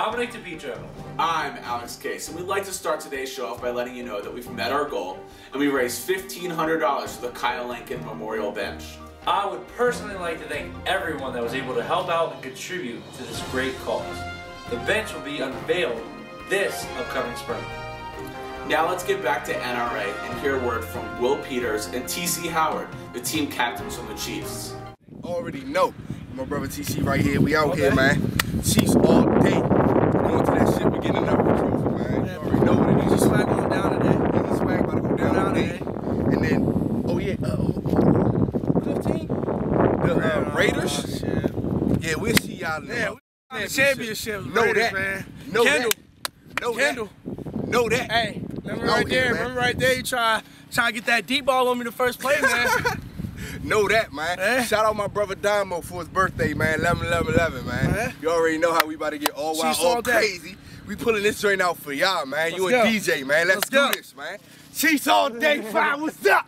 Dominic DePietro. I'm Alex Case, and we'd like to start today's show off by letting you know that we've met our goal, and we raised $1,500 for the Kyle Lincoln Memorial Bench. I would personally like to thank everyone that was able to help out and contribute to this great cause. The bench will be unveiled this upcoming spring. Now let's get back to NRA and hear a word from Will Peters and TC Howard, the team captains from the Chiefs. Already know. My brother TC right here. We out here, man. Chiefs all day. Going to that shit. We getting another trophy, man. You already know what it is. Easy Swag going down today. Easy Swag about to go down today. And then, oh yeah, 15? The Raiders? Oh, shit. Yeah, we'll see y'all in The championship. Know Raiders, that. Man. Know Kendall. that. Know Kendall. that. Know that. Hey, remember Out right here, there. man. Remember right there. You trying to get that deep ball on me the first play, man. Know that, man. Eh? Shout out my brother Damo for his birthday, man. 11/11/11, man. Eh? You already know how we about to get all wild, Chiefs all all day. crazy. We pulling this joint out for y'all, man. You Let's a go. DJ, man. Let's Let's go. do this, man. Chiefs all day, fine. What's up?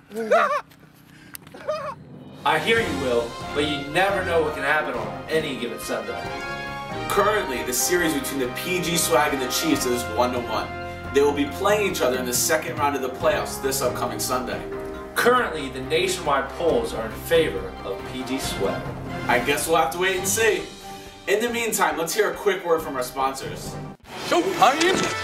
I hear you, Will, but you never know what can happen on any given Sunday. Currently, the series between the PG Swag and the Chiefs is 1-1. They will be playing each other in the second round of the playoffs this upcoming Sunday. Currently, the nationwide polls are in favor of PG Swag. I guess we'll have to wait and see. In the meantime, let's hear a quick word from our sponsors. Showtime.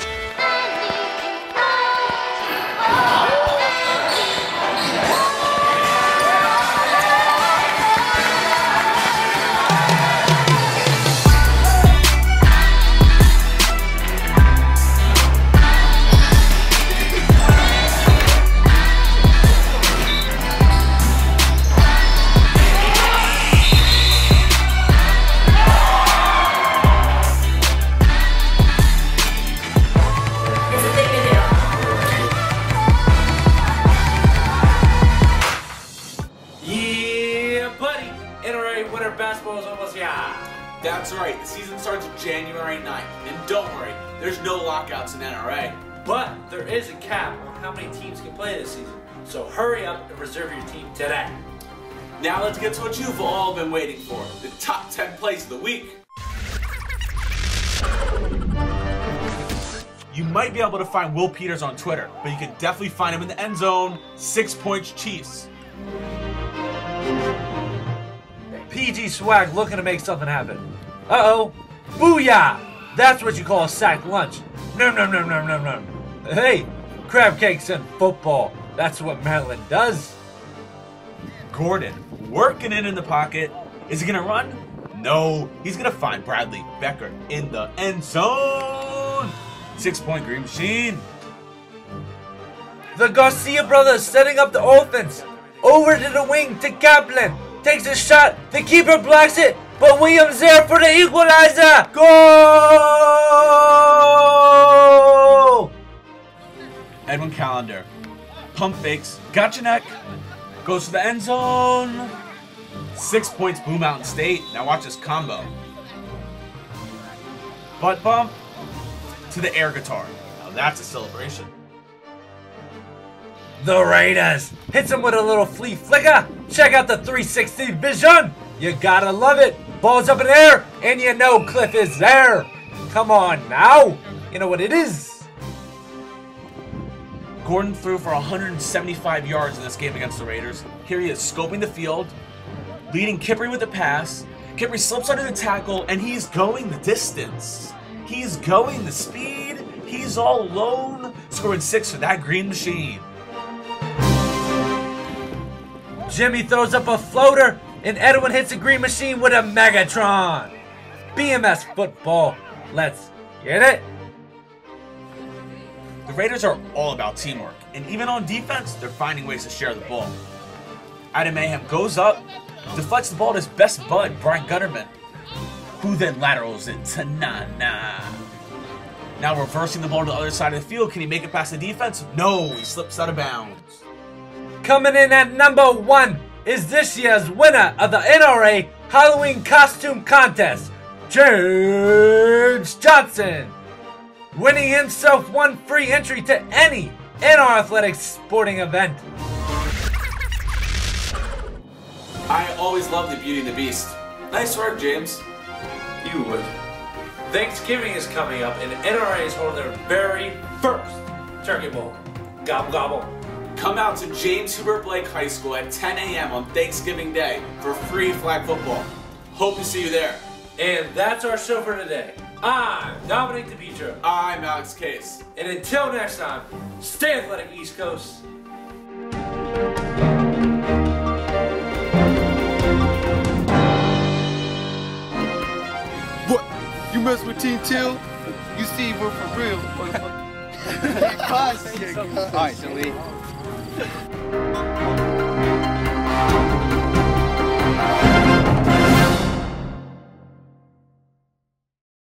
Basketball is almost here. That's right, the season starts January 9th. And don't worry, there's no lockouts in NRA. But there is a cap on how many teams can play this season. So hurry up and reserve your team today. Now let's get to what you've all been waiting for, the top 10 plays of the week. You might be able to find Will Peters on Twitter, but you can definitely find him in the end zone, 6 points Chiefs. PG Swag looking to make something happen. Uh-oh. Booyah! That's what you call a sack lunch. Nom nom nom nom nom nom. Hey, crab cakes and football. That's what Maryland does. Gordon, working it in the pocket. Is he gonna run? No, he's gonna find Bradley Becker in the end zone. 6-point Green Machine. The Garcia brothers setting up the offense. Over to the wing to Kaplan. Takes a shot, the keeper blocks it, but Williams there for the equalizer! Goal! Edwin Callender, pump fakes, gotcha neck, goes to the end zone. 6 points, Blue Mountain State. Now watch this combo. Butt bump to the air guitar. Now that's a celebration. The Raiders hits him with a little flea flicker. Check out the 360 vision. You gotta love it. Ball's up in the air, and you know Cliff is there. Come on now. You know what it is. Gordon threw for 175 yards in this game against the Raiders. Here he is scoping the field, leading Kipri with the pass. Kipri slips under the tackle, and he's going the distance. He's going the speed. He's all alone, scoring 6 for that Green Machine. Jimmy throws up a floater, and Edwin hits the Green Machine with a Megatron. BMS football. Let's get it. The Raiders are all about teamwork, and even on defense, they're finding ways to share the ball. Adam Mayhem goes up, deflects the ball to his best bud, Brian Gutterman, who then laterals it to Nana. Now reversing the ball to the other side of the field. Can he make it past the defense? No, he slips out of bounds. Coming in at number 1 is this year's winner of the NRA Halloween Costume Contest, James Johnson, winning himself 1 free entry to any NR Athletics sporting event. I always loved the Beauty and the Beast. Nice work, James. You would. Thanksgiving is coming up and NRA is holding their very first Turkey Bowl. Gobble gobble. Come out to James Hubert Blake High School at 10 a.m. on Thanksgiving Day for free flag football. Hope to see you there. And that's our show for today. I'm Dominic DePietro. I'm Alex Case. And until next time, stay athletic, East Coast. What? You mess with Team Till? You see we're for real, motherfucker. Alright, delete.